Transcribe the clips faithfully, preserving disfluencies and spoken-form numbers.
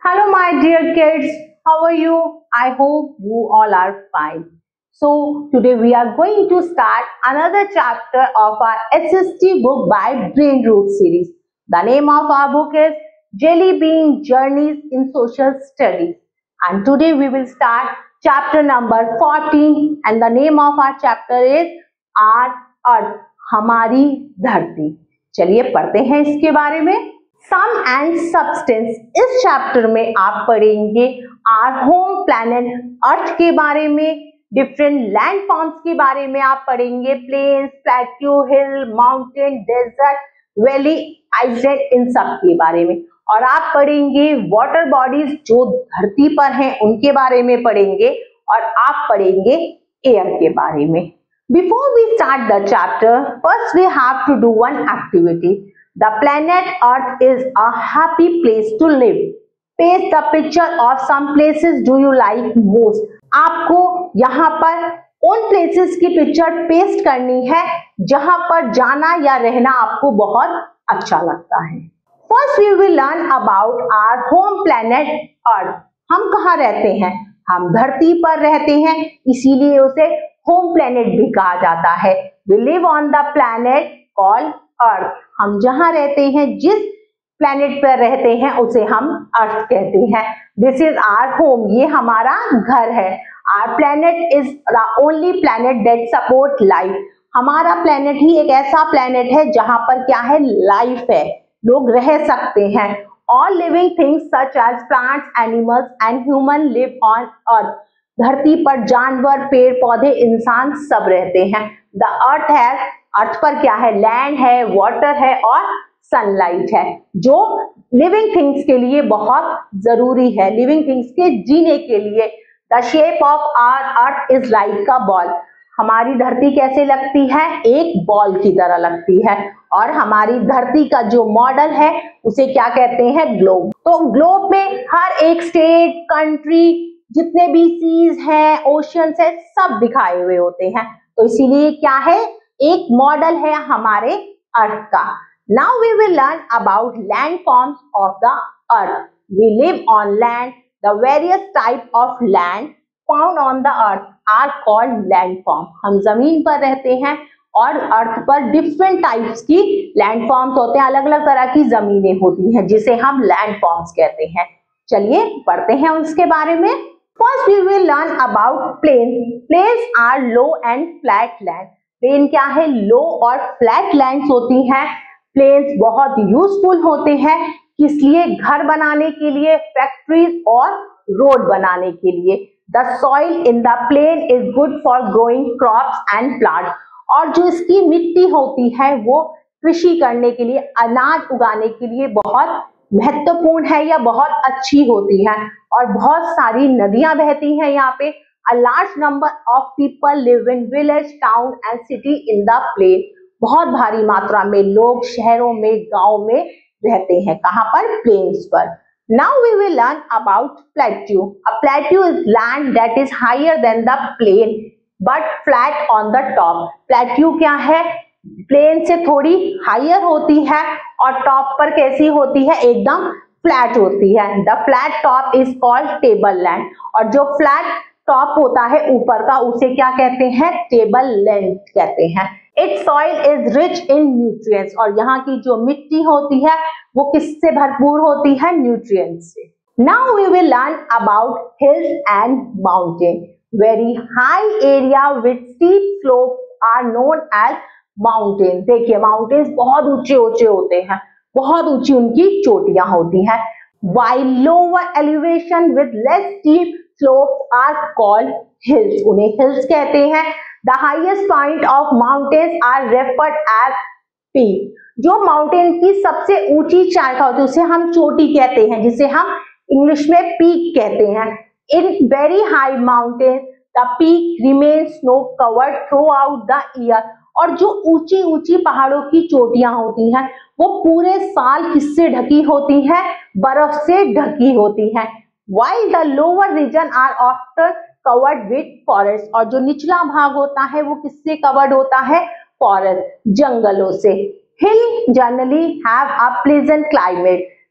Hello, my dear kids. How are you? I hope you all are fine. So, today we are going to start another chapter of our S S T book by Brain Root series. The name of our book is Jelly Bean Journeys in Social Studies. And today we will start chapter number fourteen. And the name of our chapter is Our Earth, हमारी धरती. चलिए पढ़ते हैं इसके बारे में. Sum and substance. इस chapter में आप पढ़ेंगे आवर होम प्लैनेट अर्थ के बारे में, डिफरेंट लैंड फॉर्म्स के बारे में आप पढ़ेंगे, plains, plateau, hill, mountain, desert, valley, island, इन सब के बारे में. और आप पढ़ेंगे वाटर बॉडीज जो धरती पर हैं उनके बारे में पढ़ेंगे, और आप पढ़ेंगे एयर के बारे में. Before we start the chapter, first we have to do one activity. The planet Earth is a happy place to live. Paste the picture of some places do you like most. आपको यहाँ पर उन places की picture paste करनी है जहां पर जाना या रहना आपको बहुत अच्छा लगता है. First we will learn about our home planet Earth. हम कहाँ रहते हैं? हम धरती पर रहते हैं, इसीलिए उसे home planet भी कहा जाता है. We live on the planet called अर्थ. हम जहां रहते हैं, जिस प्लेनेट पर रहते हैं, उसे हम अर्थ कहते हैं. This is our home. ये हमारा घर है. Our planet is the only planet that support life. हमारा प्लेनेट ही एक ऐसा प्लेनेट है जहां पर क्या है, लाइफ है, लोग रह सकते हैं. All living things such as plants, animals and human live on earth. धरती पर जानवर, पेड़ पौधे, इंसान सब रहते हैं. द अर्थ हैज, अर्थ पर क्या है, लैंड है, वाटर है और सनलाइट है, जो लिविंग थिंग्स के लिए बहुत जरूरी है, लिविंग थिंग्स के जीने के लिए. The shape of our earth is like a ball. हमारी धरती कैसे लगती है, एक बॉल की तरह लगती है. और हमारी धरती का जो मॉडल है उसे क्या कहते हैं, ग्लोब. तो ग्लोब में हर एक स्टेट, कंट्री, जितने भी सीज हैं, ओशियंस है, सब दिखाए हुए होते हैं. तो इसीलिए क्या है, एक मॉडल है हमारे अर्थ का. Now we will learn about land forms of the earth. We live on land. The various type of land found on the earth are called land form. हम जमीन पर रहते हैं और अर्थ पर डिफरेंट टाइप्स की land forms होते हैं, अलग अलग तरह की जमीनें होती हैं जिसे हम लैंड फॉर्म्स कहते हैं. चलिए पढ़ते हैं उसके बारे में. First we will learn about plain. Plains are low and flat land. Plain क्या है, लो और फ्लैट लैंड्स होती हैं. प्लेन्स बहुत यूजफुल होते हैं, किस लिए, घर बनाने के लिए, फैक्ट्रीज और रोड बनाने के लिए. The soil in the plain is good for growing crops and plant. और जो इसकी मिट्टी होती है वो कृषि करने के लिए, अनाज उगाने के लिए बहुत महत्वपूर्ण है या बहुत अच्छी होती है. और बहुत सारी नदियां बहती हैं यहाँ पे. A large number of people live in village, town and city in the plain. बहुत भारी मात्रा में लोग शहरों में, गांव में रहते हैं. कहाँ पर, प्लेन्स पर. Now we will learn about plateau. A plateau is land that is higher than the plain but flat on the top. Plateau क्या है, प्लेन से थोड़ी हायर होती है और टॉप पर कैसी होती है, एकदम फ्लैट होती है. The flat top is called table land. और जो फ्लैट टॉप होता है ऊपर का, उसे क्या कहते हैं, टेबल लैंड कहते हैं. Its soil is rich in nutrients. और यहाँ की जो मिट्टी होती है वो किससे भरपूर होती है, न्यूट्रिएंट्स से. Now we will learn about hills and mountain. Very high area with steep slopes are known as mountain. देखिए माउंटेन्स बहुत ऊंचे ऊंचे होते हैं, बहुत ऊंची उनकी चोटियां होती हैं. while lower elevation with less steep slopes are called hills. उन्हें hills कहते हैं. The highest point of mountains are referred as peak. जो माउंटेन की सबसे ऊंची शाखा होती है उसे हम चोटी कहते हैं, जिसे हम इंग्लिश में पीक कहते हैं. In very high mountains, the peak remains snow covered throughout the year. और जो ऊंची ऊंची पहाड़ों की चोटियां होती हैं वो पूरे साल किससे ढकी होती है, बर्फ से ढकी होती है. While the lower region are often covered with forest. और जो निचला भाग होता है वो किससे कवर्ड होता है, फॉरेस्ट, जंगलों से. Hill generally have a pleasant climate.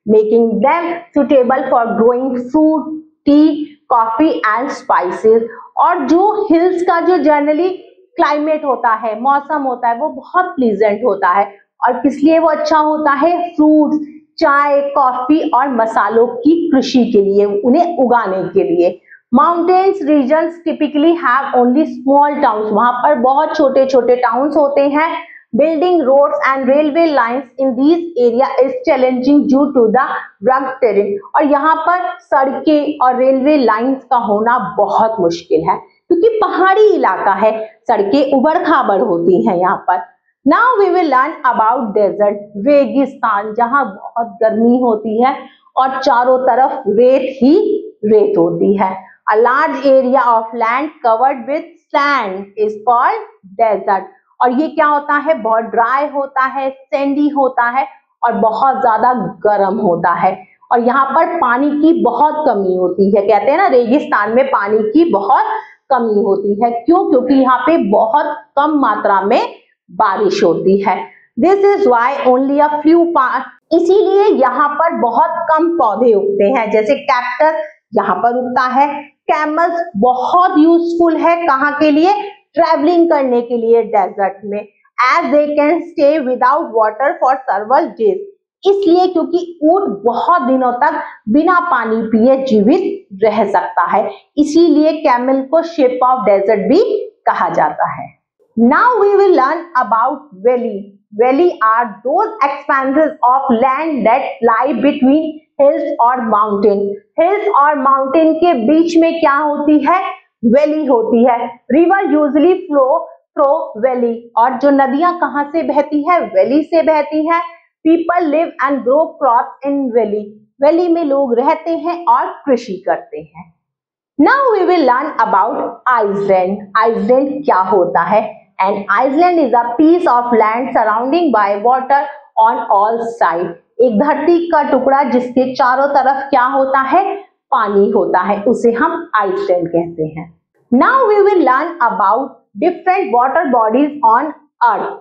making them suitable for growing fruit, tea, coffee and spices। और जो हिल्स का जो जनरली क्लाइमेट होता है, मौसम होता है, वो बहुत प्लीजेंट होता है। और किस लिए वो अच्छा होता है? फ्रूट्स, चाय, कॉफी और मसालों की कृषि के लिए, उन्हें उगाने के लिए। Mountains regions typically have only small towns, वहां पर बहुत छोटे छोटे टाउन्स होते हैं। Building roads and railway lines in these area is challenging due to the rugged terrain, और यहाँ पर सड़कें और रेलवे लाइन्स का होना बहुत मुश्किल है क्योंकि पहाड़ी इलाका है, सड़कें उबड़ खाबड़ होती हैं यहाँ पर। Now we will learn about desert, रेगिस्तान, जहाँ बहुत गर्मी होती है और चारों तरफ रेत ही रेत होती है। A large area of land covered with sand is called desert। और ये क्या होता है? बहुत ड्राई होता है, सैंडी होता है और बहुत ज्यादा गर्म होता है। और यहाँ पर पानी की बहुत कमी होती है। कहते हैं ना, रेगिस्तान में पानी की बहुत कमी होती है। क्यों? क्योंकि यहाँ पे बहुत कम मात्रा में बारिश होती है। This is why only a few part, इसीलिए यहाँ पर बहुत कम पौधे उगते हैं। जैसे कैक्टस यहाँ पर उगता है। कैमल्स बहुत यूजफुल है, कहाँ के लिए? ट्रैवलिंग करने के लिए डेजर्ट में। As they can stay without water for several days, इसलिए क्योंकि ऊंट बहुत दिनों तक बिना पानी पिए जीवित रह सकता है, इसीलिए कैमल को शिप ऑफ डेजर्ट भी कहा जाता है। Now we will learn about valley. Valley are those expanses of land that lie between hills और माउंटेन। हिल्स और माउंटेन के बीच में क्या होती है? वैली होती है। River usually flow through valley, और जो नदियां कहां से बहती है? वैली से बहती है। People live and grow crops in valley, valley में लोग रहते हैं और कृषि करते हैं। Now we will learn about island. Island क्या होता है? And island is a piece of land surrounding by water on all side. एक धरती का टुकड़ा जिसके चारों तरफ क्या होता है? पानी होता है, उसे हम आइसलैंड कहते हैं। Now we will learn about different water bodies on earth.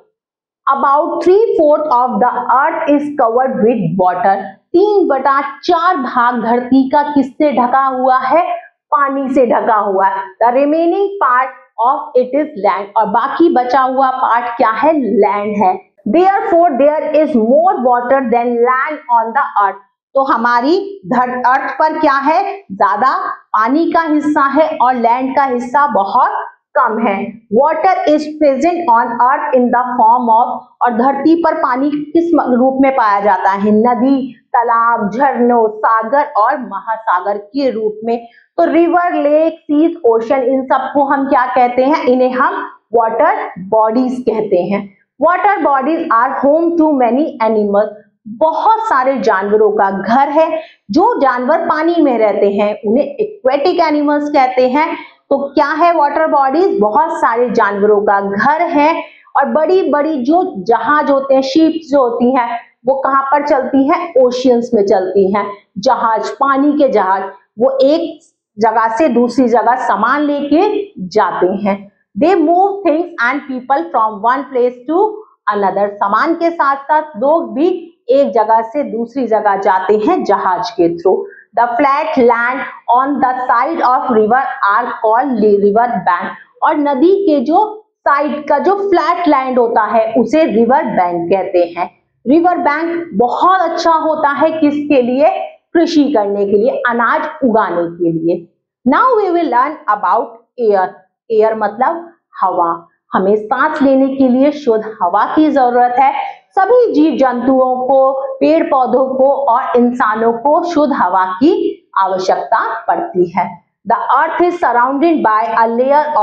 About three fourth of the earth is covered with water. तीन बटा चार भाग धरती का किससे ढका हुआ है? पानी से ढका हुआ है। The remaining part of it is land, और बाकी बचा हुआ पार्ट क्या है? लैंड है। Therefore, there is more water than land on the earth। तो हमारी अर्थ पर क्या है? ज्यादा पानी का हिस्सा है और लैंड का हिस्सा बहुत कम है। Water is present on earth in the form of, और धरती पर पानी किस रूप में पाया जाता है? नदी, तालाब, झरनों, सागर और महासागर के रूप में। तो रिवर, लेक, सीज, ओशन, इन सबको हम क्या कहते हैं? इन्हें हम वाटर बॉडीज कहते हैं। Water bodies are home to many animals, बहुत सारे जानवरों का घर है। जो जानवर पानी में रहते हैं उन्हें एक्वेटिक एनिमल्स कहते हैं। तो क्या है वाटर बॉडीज? बहुत सारे जानवरों का घर है। और बड़ी बड़ी जो जहाज होते हैं, शिप्स जो होती हैं, वो कहाँ पर चलती हैं? ओशियंस में चलती हैं। जहाज, पानी के जहाज, वो एक जगह से दूसरी जगह सामान लेके जाते हैं। They move things and people from one place to another। सामान के साथ साथ लोग भी एक जगह से दूसरी जगह जाते हैं जहाज के through. The flat land on the side of river are called river bank। और नदी के जो साइड का जो फ्लैट लैंड होता है उसे रिवर बैंक कहते हैं। रिवर बैंक बहुत अच्छा होता है किसके लिए? कृषि करने के लिए, अनाज उगाने के लिए। Now we will learn about air. Air मतलब हवा। हमें सांस लेने के लिए शुद्ध हवा की जरूरत है। सभी जीव जंतुओं को, पेड़ पौधों को और इंसानों को शुद्ध हवा की आवश्यकता पड़ती है। The earth is surrounded by a layer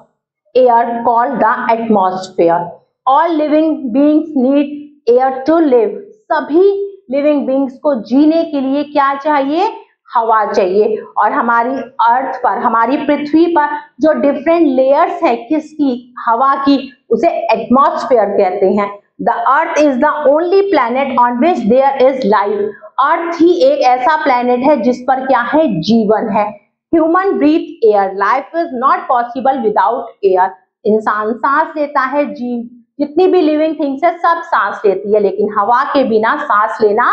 of air called the atmosphere. All living beings need air to live. सभी लिविंग बीइंग्स को जीने के लिए क्या चाहिए? हवा चाहिए। और हमारी अर्थ पर, हमारी पृथ्वी पर जो डिफरेंट लेयर्स है किसकी? हवा की, उसे एटमॉस्फेयर कहते हैं। The earth is the only planet on which there is life. Earth ही एक ऐसा प्लैनेट है जिस पर क्या है? जीवन है। Human breath air, life is not possible without air. इंसान सांस लेता है, जीव जितनी भी लिविंग थिंग्स है सब सांस लेती है, लेकिन हवा के बिना सांस लेना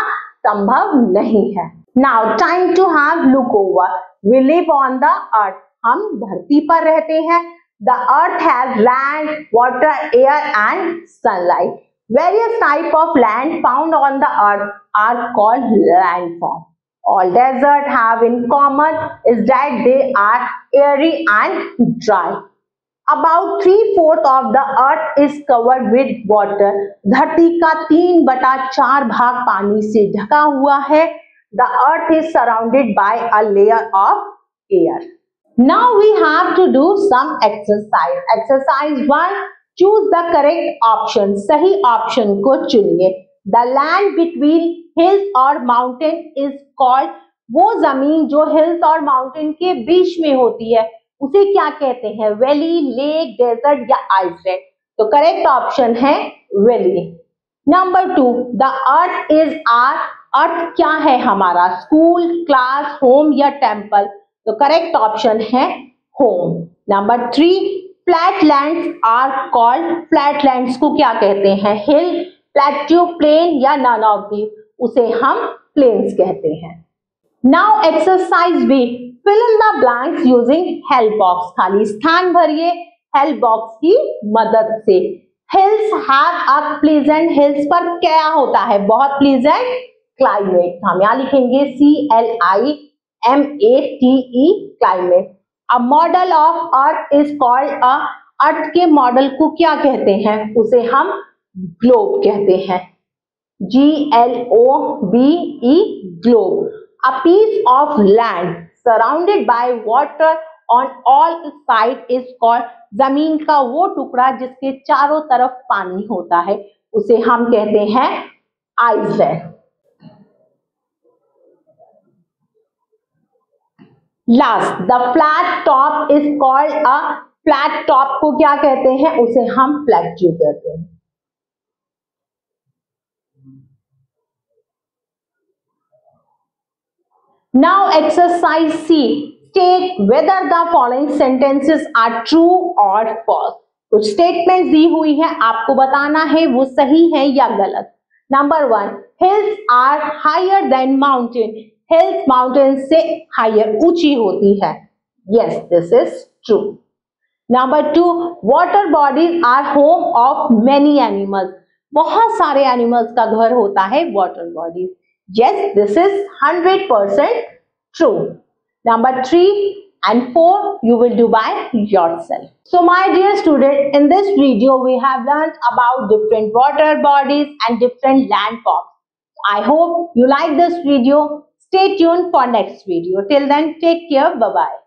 संभव नहीं है। Now time to have look over. We live on the earth. हम धरती पर रहते हैं। The earth has land, water, air and sunlight. Various type of land found on the earth are called landform. All deserts have in common is that they are airy and dry. About three fourth of the earth is covered with water. धरती का तीन बटा चार भाग पानी से ढका हुआ है. The earth is surrounded by a layer of air. Now we have to do some exercise. Exercise one. Choose the correct option. सही option को चुनिए. The land between hills और mountain is called. वो जमीन जो hills और mountain के बीच में होती है उसे क्या कहते हैं? वैली, लेक, डेजर्ट या आइसलैंड? तो करेक्ट ऑप्शन है valley. Number two. The earth is our. Earth क्या है हमारा? स्कूल, क्लास, होम या टेम्पल? तो करेक्ट ऑप्शन है home. Number three. Flatlands are called. Flatlands को क्या कहते हैं? हिल, प्लेट्यू, प्लेन या नन ऑफ दीज? उसे हम प्लेन्स कहते हैं. Now exercise B. Fill in the blanks using help box. खाली स्थान भरिए हेल्प बॉक्स की मदद से. Hills have a pleasant. हिल्स पर क्या होता है? बहुत प्लीजेंट क्लाइमेट. हम यहाँ लिखेंगे C L I M A T E climate. A model of earth is called a. Earth के मॉडल को क्या कहते हैं? उसे हम ग्लोब कहते हैं. G L O B E globe. A piece of land surrounded by water on all side is called. जमीन का वो टुकड़ा जिसके चारों तरफ पानी होता है उसे हम कहते हैं island. Last. The flat top is called a. Flat top को क्या कहते हैं? उसे हम प्लेट्यू कहते हैं. Now exercise C. State whether the following sentences are true or false. कुछ स्टेटमेंट दी हुई है, आपको बताना है वो सही है या गलत. Number one. Hills are higher than mountain. Hills mountain से हायर, ऊंची होती है. Yes, this is true. Number two. Water bodies are home of many animals. बहुत सारे एनिमल्स का घर होता है water bodies. Yes, this is one hundred percent true. Number three and four you will do by yourself. So my dear student, in this video we have learned about different water bodies and different landforms. I hope you like this video. Stay tuned for next video. Till then, take care. Bye bye.